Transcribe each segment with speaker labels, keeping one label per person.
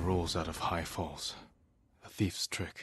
Speaker 1: rolls out of High Falls. A thief's trick.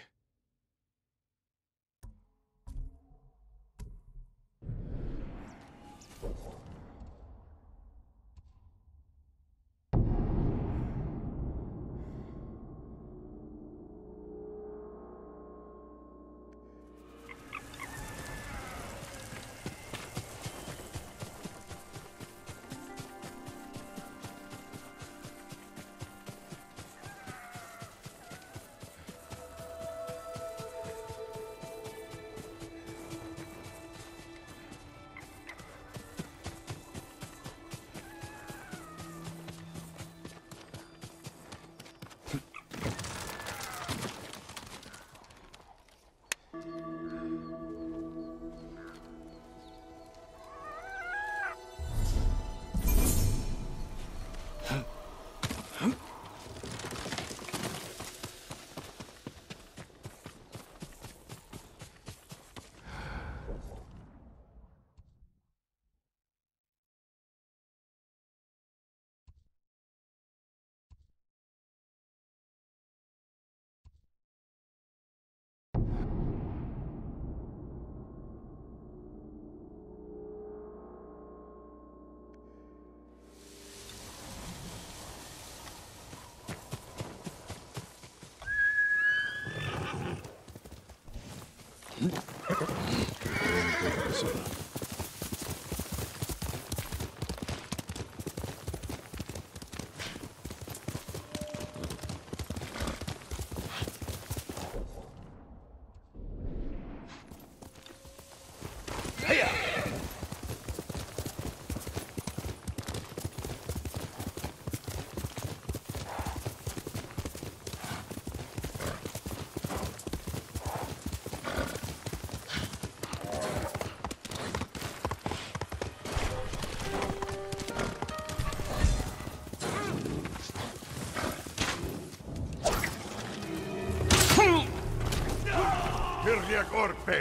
Speaker 2: Kirja Korpe!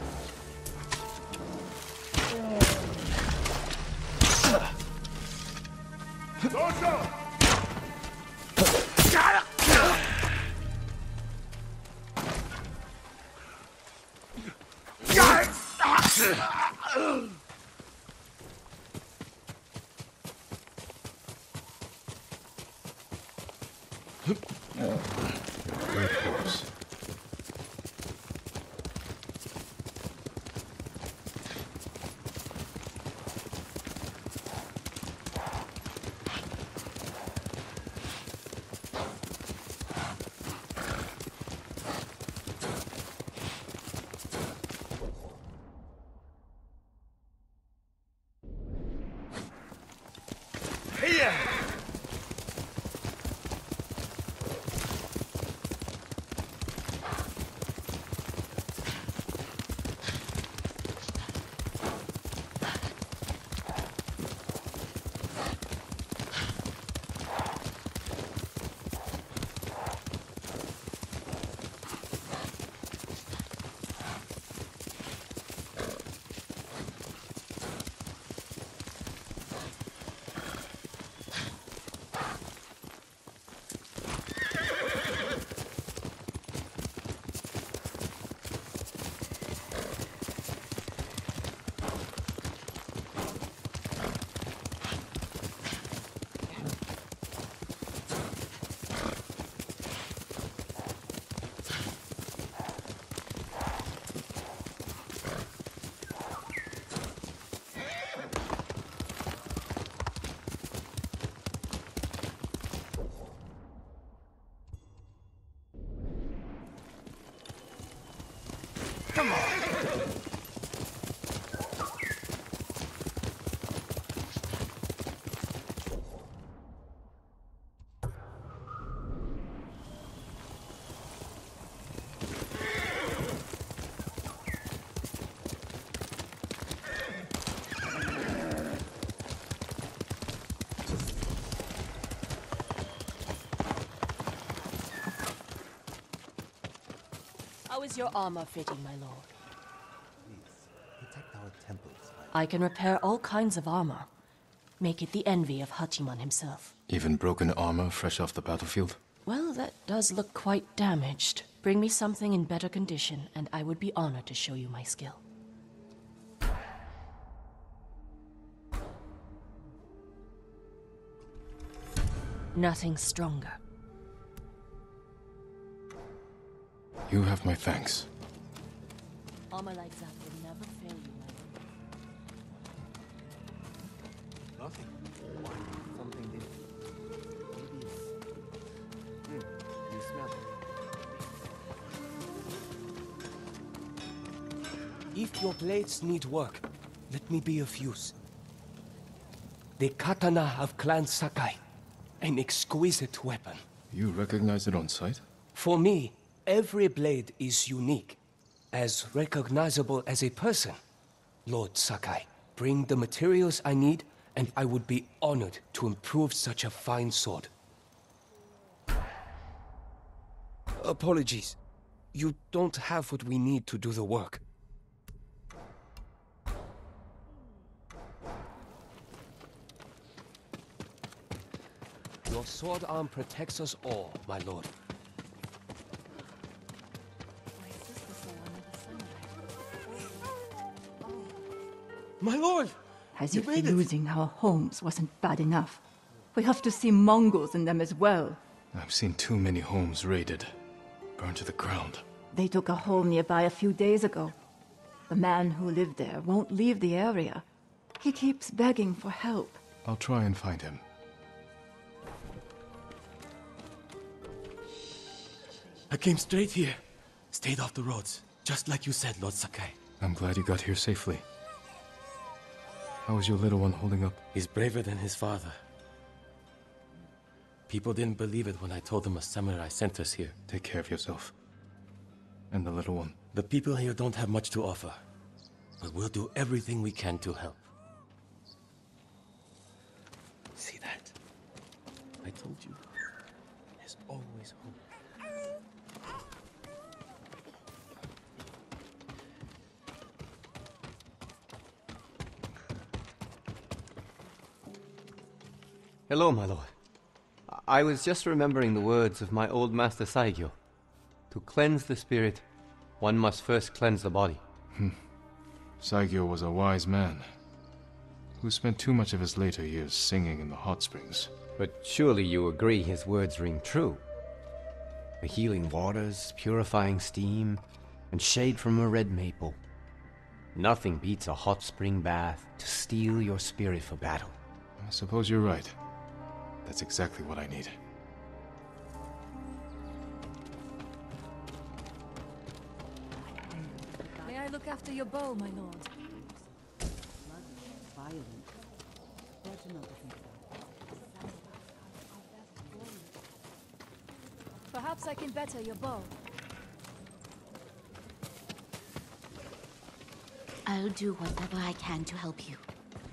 Speaker 2: Dosa!
Speaker 1: Great horse.
Speaker 2: Here! Come on!
Speaker 3: How is your armor fitting, my lord?
Speaker 4: Please, protect our temples.
Speaker 3: I can repair all kinds of armor. Make it the envy of Hachiman himself.
Speaker 1: Even broken armor fresh off the battlefield?
Speaker 3: Well, that does look quite damaged. Bring me something in better condition, and I would be honored to show you my skill. Nothing stronger.
Speaker 1: You have my thanks.
Speaker 3: Armor like that will never fail you, my lord.
Speaker 4: Nothing. Why? Something did. Maybe it's... you smell it.
Speaker 5: If your blades need work, let me be of use. The katana of Clan Sakai. An exquisite weapon.
Speaker 1: You recognize it on sight?
Speaker 5: For me, every blade is unique. As recognizable as a person. Lord Sakai, bring the materials I need, and I would be honored to improve such a fine sword. Apologies. You don't have what we need to do the work. Your sword arm protects us all, my lord. My lord!
Speaker 6: As
Speaker 5: You
Speaker 6: if
Speaker 5: made it.
Speaker 6: losing our homes wasn't bad enough. We have to see Mongols in them as well.
Speaker 1: I've seen too many homes raided, burned to the ground.
Speaker 6: They took a home nearby a few days ago. The man who lived there won't leave the area. He keeps begging for help.
Speaker 1: I'll try and find him.
Speaker 7: I came straight here. Stayed off the roads, just like you said, Lord Sakai.
Speaker 1: I'm glad you got here safely. How is your little one holding up?
Speaker 7: He's braver than his father. People didn't believe it when I told them a samurai sent us here.
Speaker 1: Take care of yourself. And the little one.
Speaker 7: The people here don't have much to offer, but we'll do everything we can to help. See that? I told you. There's always hope.
Speaker 8: Hello, my lord. I was just remembering the words of my old master Saigyo. To cleanse the spirit, one must first cleanse the body.
Speaker 1: Saigyo was a wise man, who spent too much of his later years singing in the hot springs.
Speaker 8: But surely you agree his words ring true. The healing waters, purifying steam, and shade from a red maple. Nothing beats a hot spring bath to steel your spirit for battle.
Speaker 1: I suppose you're right. That's exactly what I need.
Speaker 9: May I look after your bow, my lord? Perhaps I can better your bow.
Speaker 10: I'll do whatever I can to help you.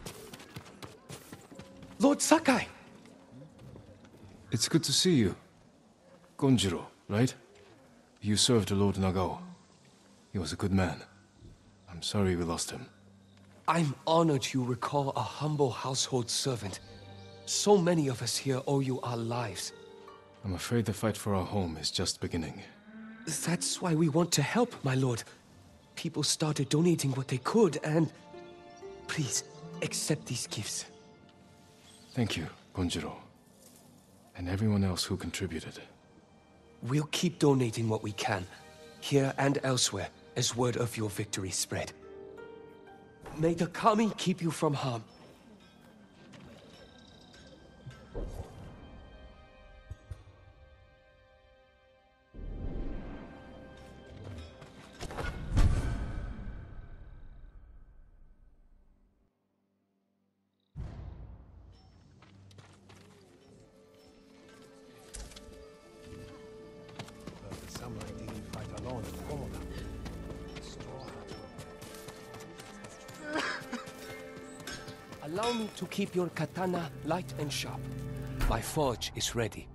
Speaker 5: Lord Sakai!
Speaker 1: It's good to see you. Gonjiro, right? You served Lord Nagao. He was a good man. I'm sorry we lost him.
Speaker 5: I'm honored you recall a humble household servant. So many of us here owe you our lives.
Speaker 1: I'm afraid the fight for our home is just beginning.
Speaker 5: That's why we want to help, my lord. People started donating what they could, and... Please, accept these gifts.
Speaker 1: Thank you, Gonjiro. And everyone else who contributed.
Speaker 5: We'll keep donating what we can, here and elsewhere, as word of your victory spread. May the Kami keep you from harm.
Speaker 4: The samurai didn't fight alone in Komoda. Straw hat.
Speaker 5: Allow me to keep your katana light and sharp. My forge is ready.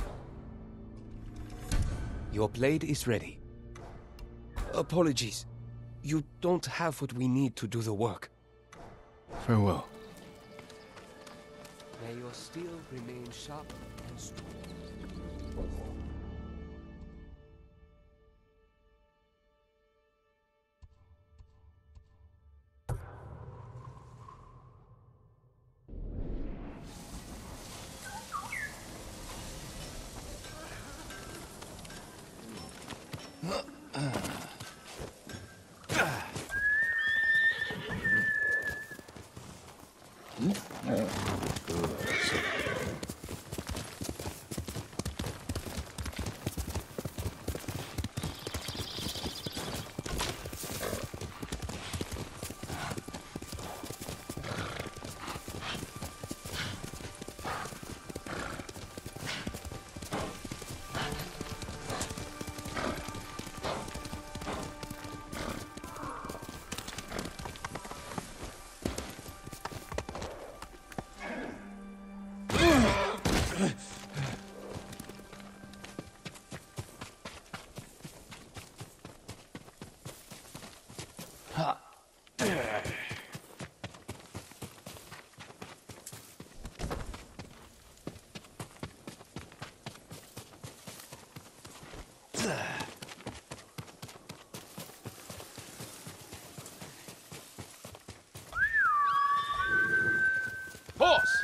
Speaker 5: Your blade is ready. Apologies. You don't have what we need to do the work.
Speaker 1: Farewell.
Speaker 5: May your steel remain sharp and strong.
Speaker 1: Horse!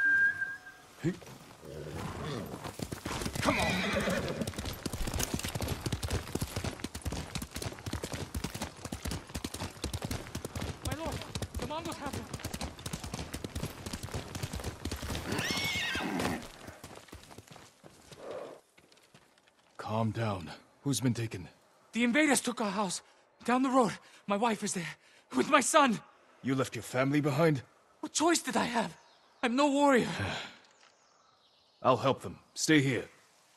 Speaker 1: Come on!
Speaker 11: My lord, the Mongols have them.
Speaker 1: Calm down. Who's been taken?
Speaker 11: The invaders took our house. Down the road, my wife is there. With my son.
Speaker 1: You left your family behind?
Speaker 11: What choice did I have? I'm no warrior.
Speaker 1: I'll help them. Stay here.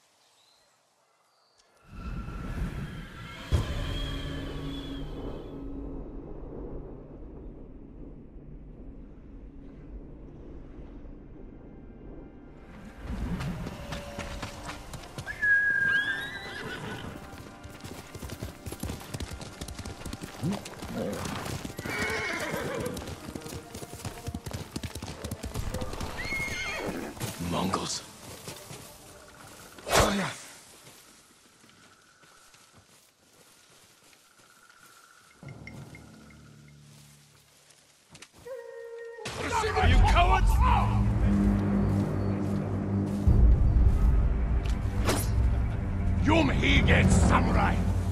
Speaker 1: Mongols.
Speaker 2: Are you cowards? Yumhige samurai!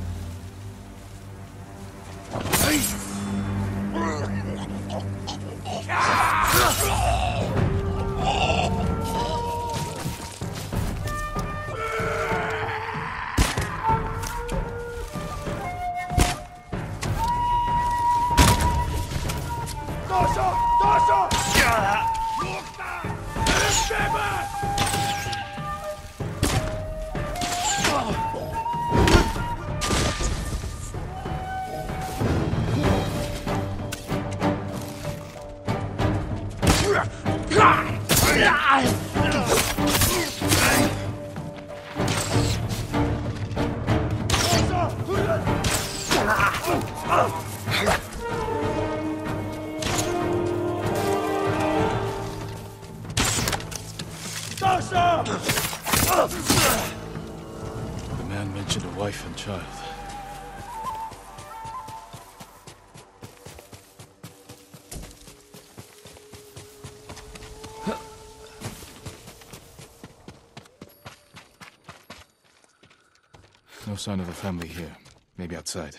Speaker 1: The man mentioned a wife and child. No sign of a family here. Maybe outside.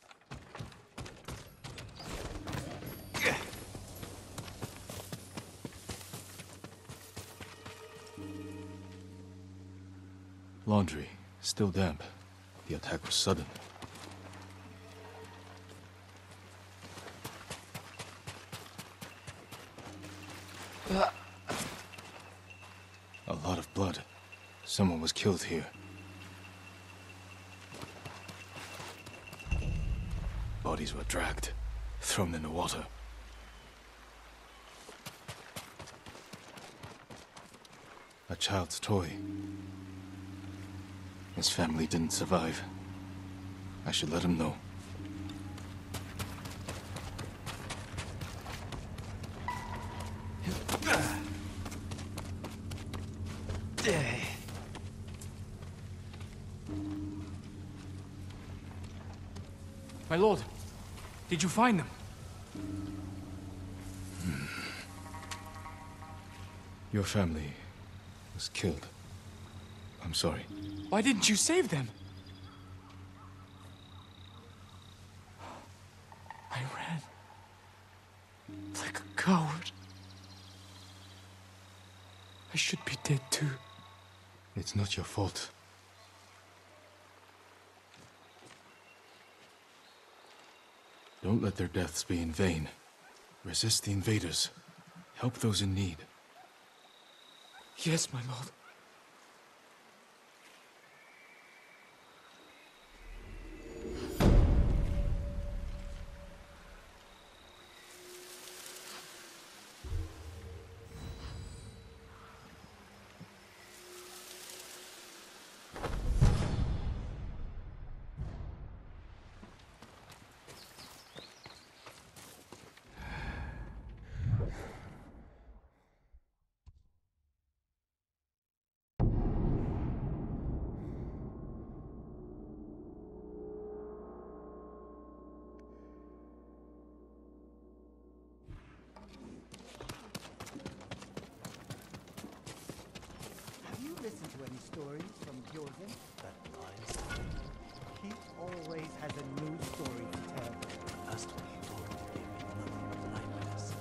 Speaker 1: Laundry. Still damp. The attack was sudden. A lot of blood. Someone was killed here. Bodies were dragged, thrown in the water. A child's toy. His family didn't survive. I should let him know.
Speaker 11: My lord, did you find them?
Speaker 1: Your family was killed. I'm sorry.
Speaker 11: Why didn't you save them? I ran like a coward. I should be dead too.
Speaker 1: It's not your fault. Don't let their deaths be in vain. Resist the invaders. Help those in need.
Speaker 11: Yes, my lord.
Speaker 12: Listen to any stories from Jorgen? That lies. He always has a new story to tell. Last week he told me to give him another likeness.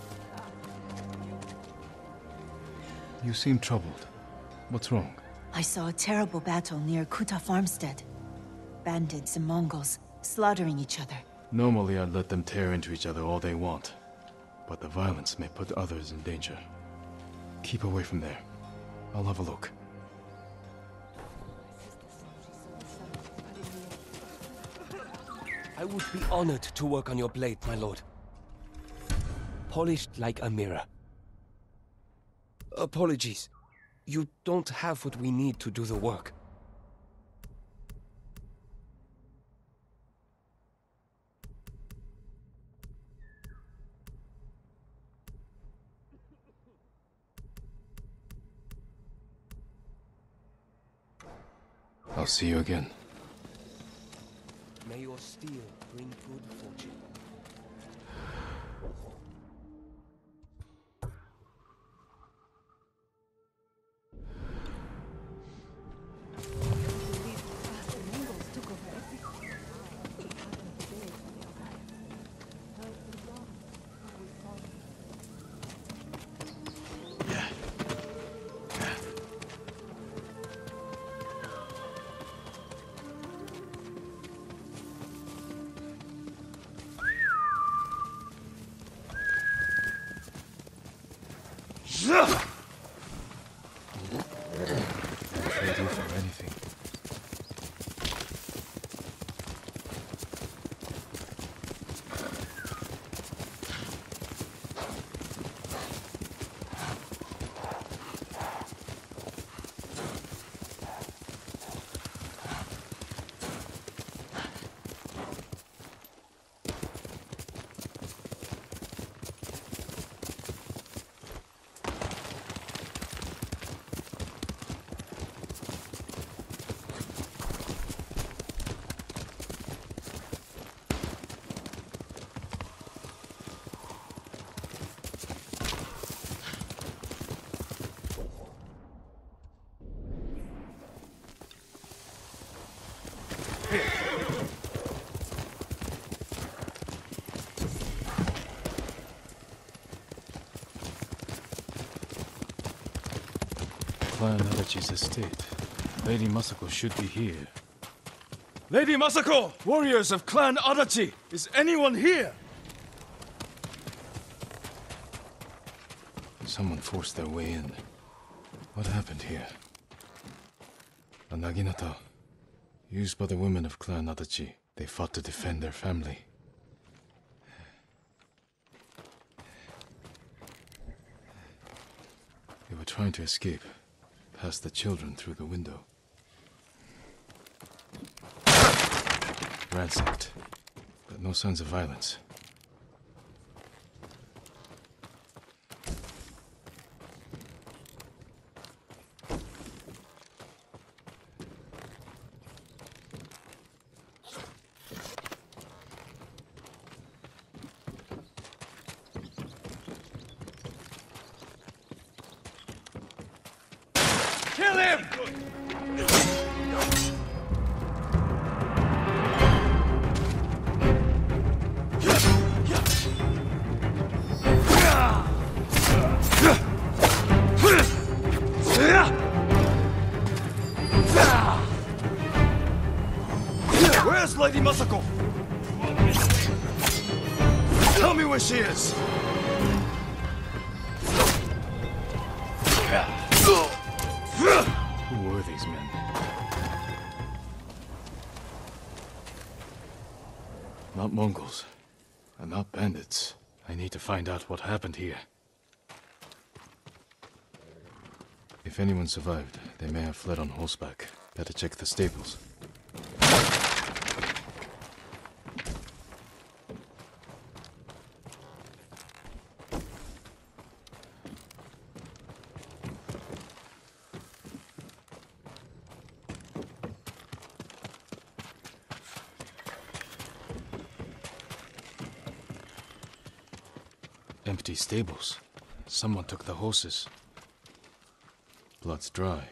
Speaker 1: You seem troubled. What's wrong?
Speaker 13: I saw a terrible battle near Kuta Farmstead. Bandits and Mongols slaughtering each other.
Speaker 1: Normally I'd let them tear into each other all they want. But the violence may put others in danger. Keep away from there. I'll have a look.
Speaker 5: I would be honored to work on your blade, my lord. Polished like a mirror. Apologies. You don't have what we need to do the work.
Speaker 1: I'll see you again.
Speaker 5: May your steel bring good fortune.
Speaker 1: Trade you for anything. Clan Adachi's estate. Lady Masako should be here.
Speaker 2: Lady Masako! Warriors of Clan Adachi! Is anyone here?
Speaker 1: Someone forced their way in. What happened here? A naginata, used by the women of Clan Adachi. They fought to defend their family. They were trying to escape, past the children through the window. Ransacked, but no signs of violence.
Speaker 2: Kill him! Where's Lady Masako? Tell me where she is!
Speaker 1: Who were these men? Not Mongols, and not bandits. I need to find out what happened here. If anyone survived, they may have fled on horseback. Better check the stables. Empty stables. Someone took the horses. Blood's dry.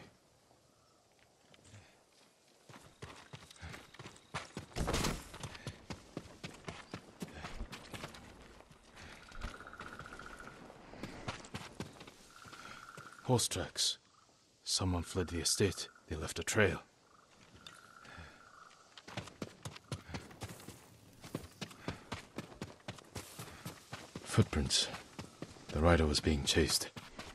Speaker 1: Horse tracks. Someone fled the estate. They left a trail. Footprints. The rider was being chased.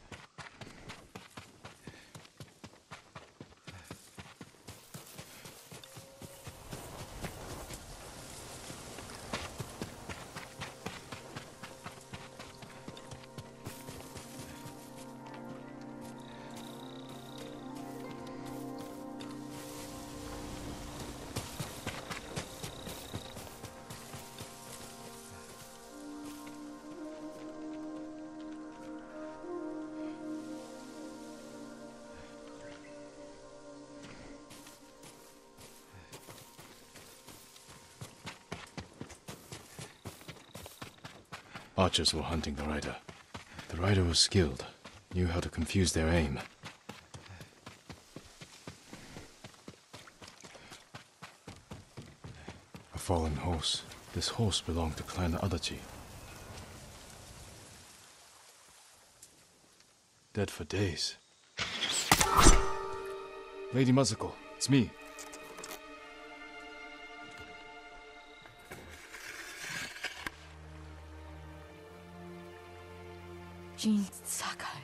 Speaker 1: Archers were hunting the rider. The rider was skilled, knew how to confuse their aim. A fallen horse. This horse belonged to Clan Adachi. Dead for days. Lady Masako, it's me.
Speaker 14: Jin Sakai.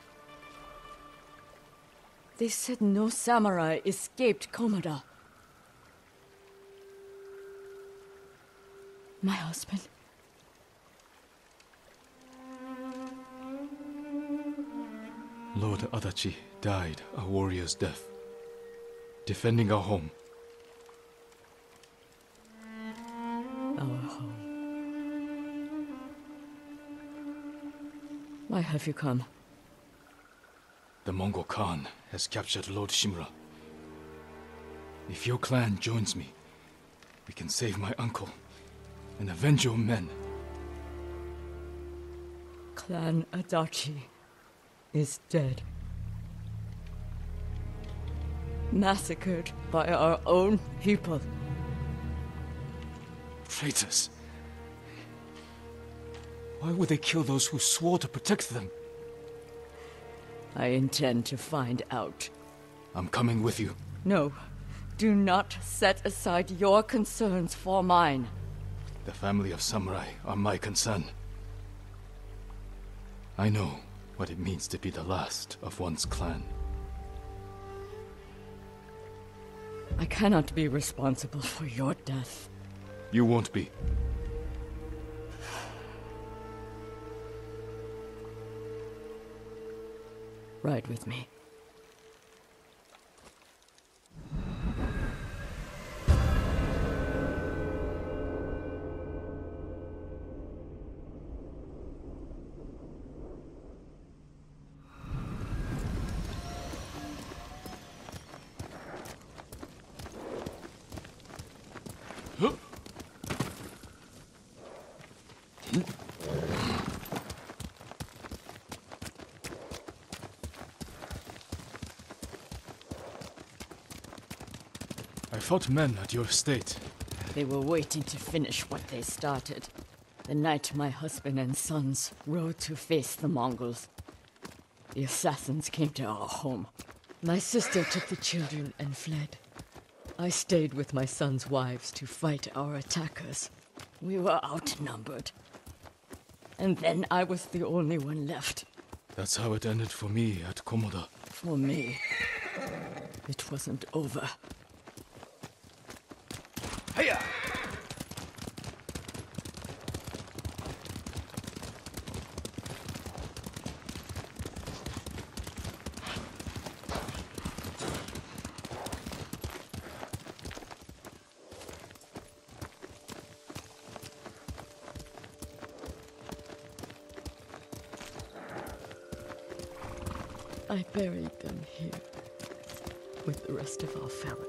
Speaker 14: They said no samurai escaped Komoda. My husband.
Speaker 1: Lord Adachi died a warrior's death, defending our home.
Speaker 14: Our home. Why have you come?
Speaker 1: The Mongol Khan has captured Lord Shimura. If your clan joins me, we can save my uncle and avenge your men.
Speaker 14: Clan Adachi is dead. Massacred by our own people.
Speaker 1: Traitors! Why would they kill those who swore to protect them?
Speaker 14: I intend to find out.
Speaker 1: I'm coming with you.
Speaker 14: No. Do not set aside your concerns for mine.
Speaker 1: The family of samurai are my concern. I know what it means to be the last of one's clan.
Speaker 14: I cannot be responsible for your death.
Speaker 1: You won't be.
Speaker 14: Ride with me.
Speaker 2: I fought men at your estate.
Speaker 14: They were waiting to finish what they started. The night my husband and sons rode to face the Mongols, the assassins came to our home. My sister took the children and fled. I stayed with my sons' wives to fight our attackers. We were outnumbered. And then I was the only one left.
Speaker 2: That's how it ended for me at Komoda.
Speaker 14: For me, it wasn't over.
Speaker 2: Hiya!
Speaker 14: I buried them here with the rest of our family.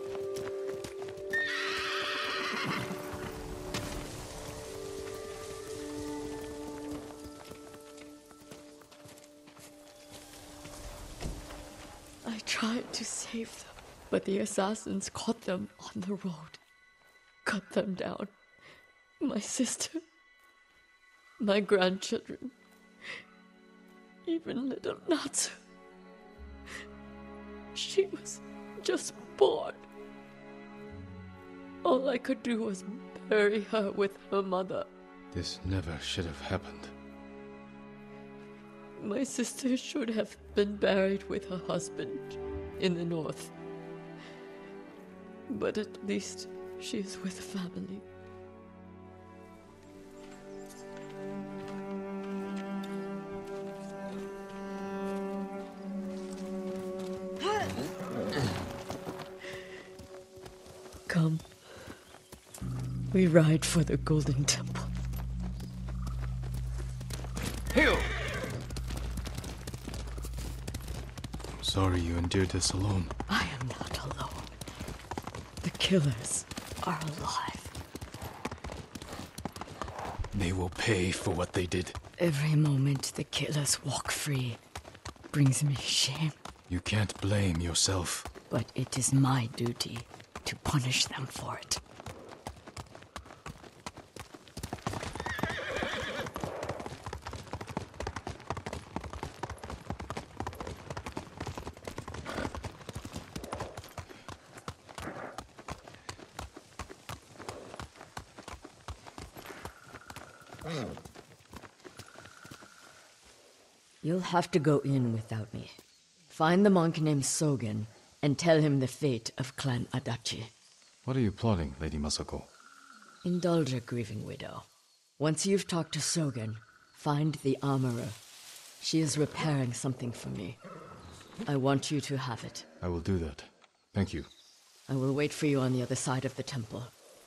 Speaker 14: I tried to save them, but the assassins caught them on the road, cut them down. My sister, my grandchildren, even little Natsu. She was just born. All I could do was bury her with her mother.
Speaker 1: This never should have happened.
Speaker 14: My sister should have been buried with her husband in the north. But at least she is with family. Come. We ride for the Golden Temple.
Speaker 1: Hail! I'm sorry you endured this alone.
Speaker 14: I am not alone. The killers are alive.
Speaker 1: They will pay for what they did.
Speaker 14: Every moment the killers walk free brings me shame.
Speaker 1: You can't blame yourself.
Speaker 14: But it is my duty to punish them for it. You'll have to go in without me. Find the monk named Sogen and tell him the fate of Clan Adachi.
Speaker 1: What are you plotting, Lady Masako?
Speaker 14: Indulge a grieving widow. Once you've talked to Sogen, find the armorer. She is repairing something for me. I want you to have it.
Speaker 1: I will do that. Thank you.
Speaker 14: I will wait for you on the other side of the temple.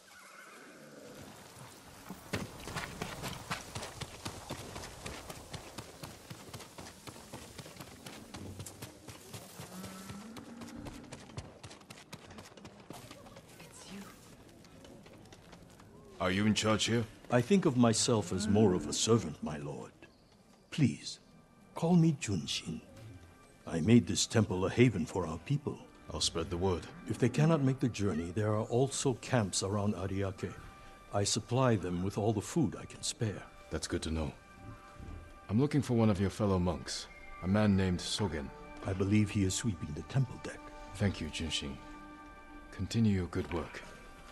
Speaker 1: Are you in charge here?
Speaker 15: I think of myself as more of a servant, my lord. Please, call me Junshin. I made this temple a haven for our people.
Speaker 1: I'll spread the word.
Speaker 15: If they cannot make the journey, there are also camps around Ariake. I supply them with all the food I can spare.
Speaker 1: That's good to know. I'm looking for one of your fellow monks, a man named Sogen.
Speaker 15: I believe he is sweeping the temple deck.
Speaker 1: Thank you, Junshin. Continue your good work.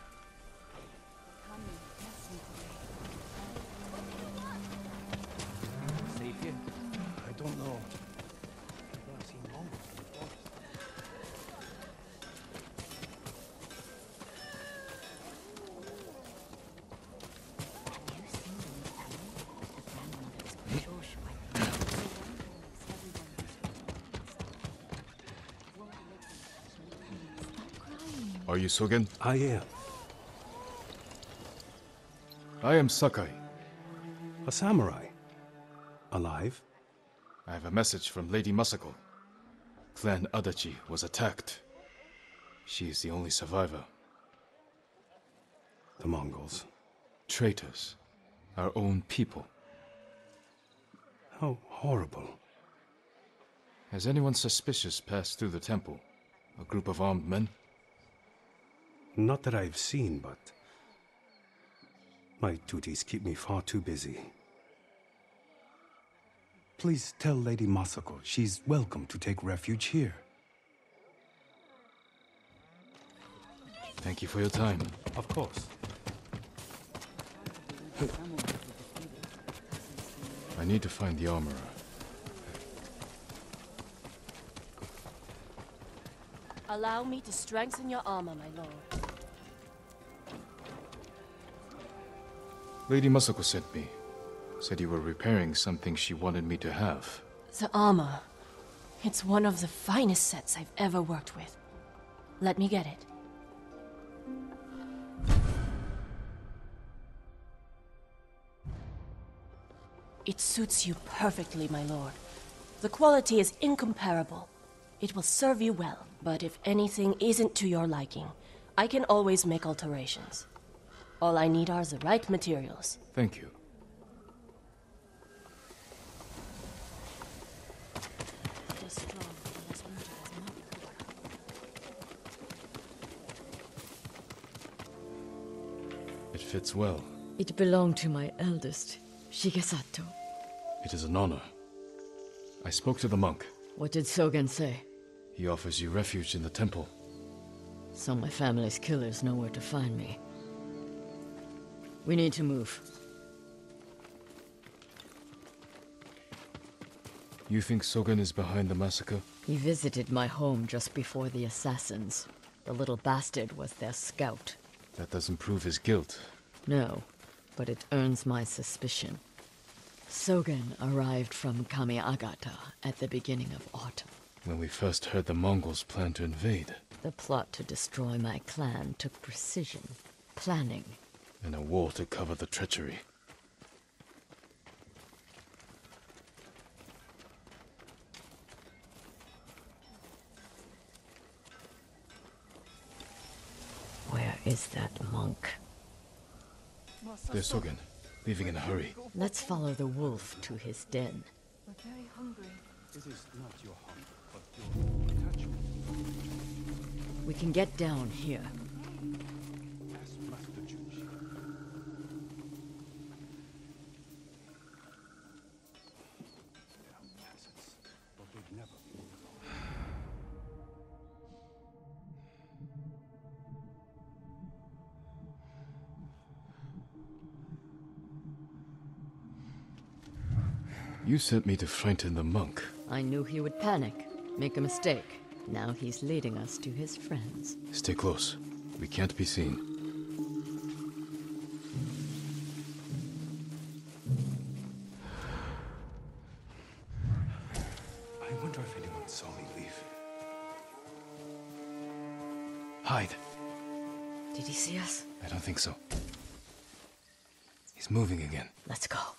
Speaker 4: Safe here? I don't know. I've not seen Mongols before.
Speaker 1: Are you Sogen?
Speaker 15: I am.
Speaker 1: I am Sakai.
Speaker 15: A samurai. Alive?
Speaker 1: I have a message from Lady Masako. Clan Adachi was attacked. She is the only survivor.
Speaker 15: The Mongols.
Speaker 1: Traitors. Our own people.
Speaker 15: How horrible.
Speaker 1: Has anyone suspicious passed through the temple? A group of armed men?
Speaker 4: Not that I've seen, but my duties keep me far too busy. Please tell Lady Masako she's welcome to take refuge here.
Speaker 1: Thank you for your time.
Speaker 4: Of course.
Speaker 1: I need to find the armorer.
Speaker 3: Allow me to strengthen your armor, my lord.
Speaker 1: Lady Masako sent me. Said you were repairing something she wanted me to have.
Speaker 3: The armor. It's one of the finest sets I've ever worked with. Let me get it. It suits you perfectly, my lord. The quality is incomparable. It will serve you well, but if anything isn't to your liking, I can always make alterations. All I need are the right materials.
Speaker 1: Thank you. It fits well.
Speaker 14: It belonged to my eldest, Shigesato.
Speaker 1: It is an honor. I spoke to the monk.
Speaker 14: What did Sogen say?
Speaker 1: He offers you refuge in the temple.
Speaker 14: So my family's killers know where to find me. We need to move.
Speaker 1: You think Sogen is behind the massacre?
Speaker 14: He visited my home just before the assassins. The little bastard was their scout.
Speaker 1: That doesn't prove his guilt.
Speaker 14: No, but it earns my suspicion. Sogen arrived from Kamiagata at the beginning of autumn.
Speaker 1: When we first heard the Mongols plan to invade.
Speaker 14: The plot to destroy my clan took precision, planning,
Speaker 1: And a war to cover the treachery.
Speaker 14: Where is that monk?
Speaker 1: There's Sogen, leaving in a hurry.
Speaker 14: Let's follow the wolf to his den.
Speaker 9: We're very hungry.
Speaker 4: It is not your hunger, but your attachment.
Speaker 14: We can get down here.
Speaker 4: Ask Master Junshin. They are peasants, but they've never been alone.
Speaker 1: You sent me to frighten the monk.
Speaker 14: I knew he would panic, make a mistake. Now he's leading us to his friends.
Speaker 1: Stay close. We can't be seen.
Speaker 4: I wonder if anyone saw me leave.
Speaker 1: Hide.
Speaker 14: Did he see us?
Speaker 1: I don't think so. He's moving again.
Speaker 14: Let's go.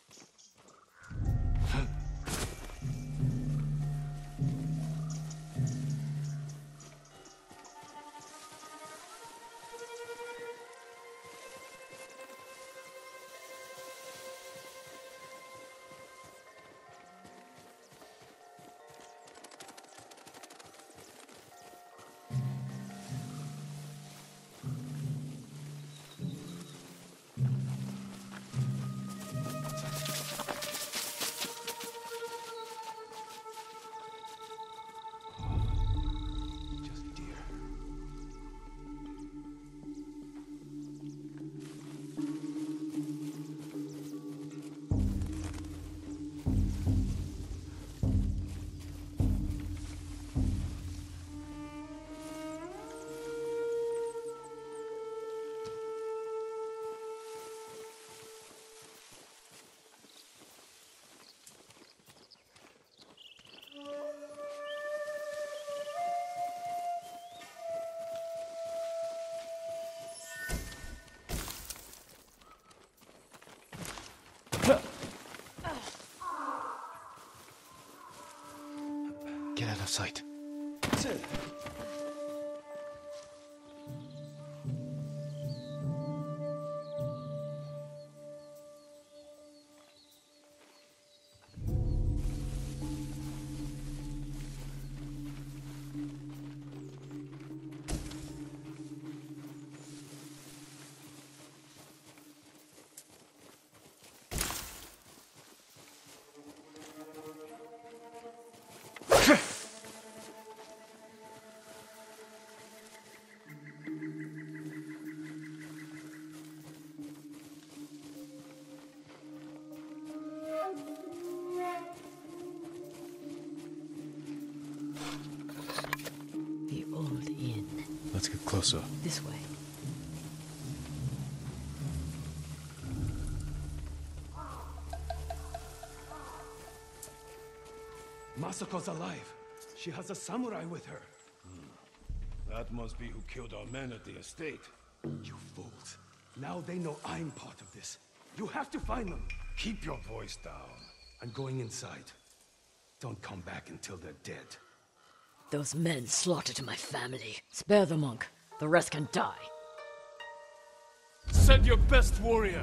Speaker 1: Get out of sight. Let's get closer.
Speaker 14: This way.
Speaker 4: Masako's alive. She has a samurai with her.
Speaker 2: That must be who killed our men at the estate.
Speaker 4: You fools. Now they know I'm part of this. You have to find them.
Speaker 2: Keep your voice down.
Speaker 4: I'm going inside. Don't come back until they're dead.
Speaker 14: Those men slaughtered my family. Spare the monk. The rest can die.
Speaker 2: Send your best warrior.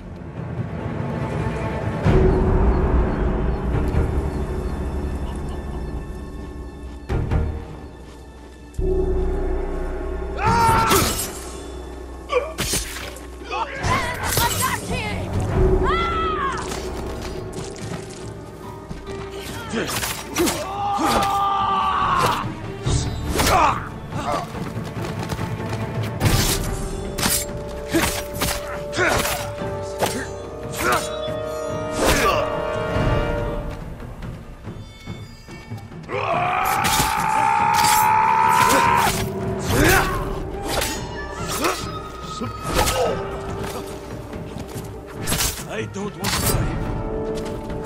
Speaker 2: I don't want to die.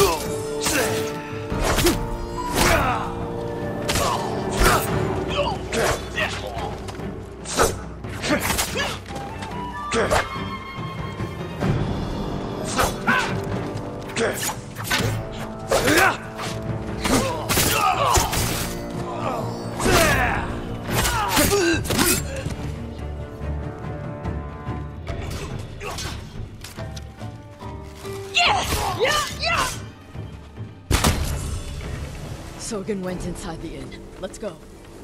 Speaker 14: Sogen went inside the inn. Let's go.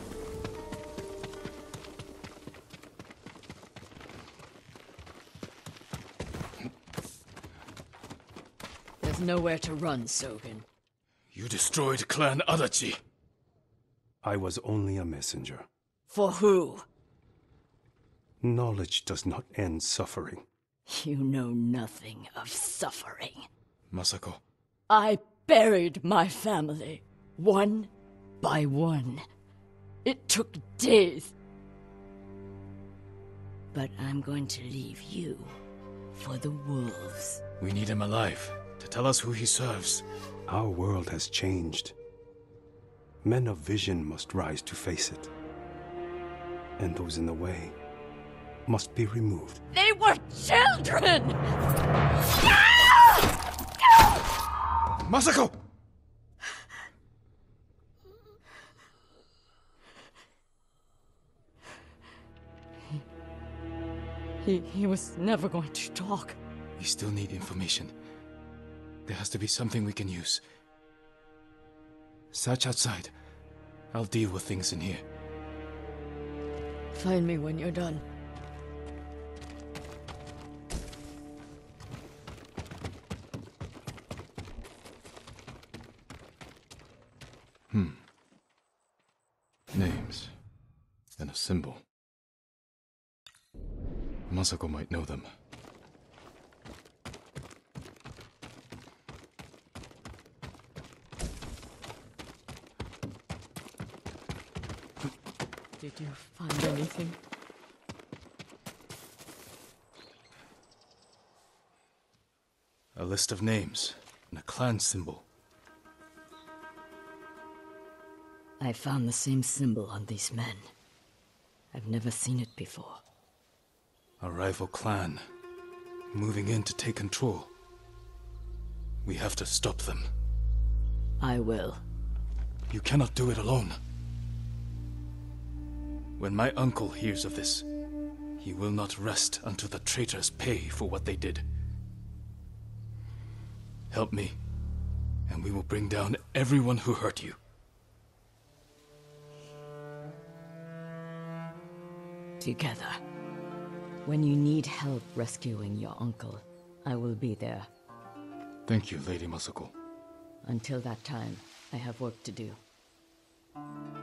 Speaker 14: There's nowhere to run, Sogen.
Speaker 2: You destroyed Clan Adachi.
Speaker 4: I was only a messenger.
Speaker 14: For who?
Speaker 4: Knowledge does not end suffering.
Speaker 14: You know nothing of suffering.
Speaker 1: Masako.
Speaker 14: I buried my family, one by one. It took days. But I'm going to leave you for the wolves.
Speaker 1: We need him alive to tell us who he serves.
Speaker 4: Our world has changed. Men of vision must rise to face it. And those in the way must be removed.
Speaker 14: They were children!
Speaker 1: Masako!
Speaker 14: He was never going to talk.
Speaker 1: We still need information. There has to be something we can use. Search outside. I'll deal with things in here.
Speaker 14: Find me when you're done.
Speaker 1: Names. And a symbol. Masako might know them.
Speaker 14: Did you find anything?
Speaker 1: A list of names and a clan symbol.
Speaker 14: I found the same symbol on these men. I've never seen it before.
Speaker 1: A rival clan, moving in to take control. We have to stop them.
Speaker 14: I will.
Speaker 1: You cannot do it alone. When my uncle hears of this, he will not rest until the traitors pay for what they did. Help me, and we will bring down everyone who hurt you.
Speaker 14: Together. When you need help rescuing your uncle, I will be there.
Speaker 1: Thank you, Lady Masako.
Speaker 14: Until that time, I have work to do.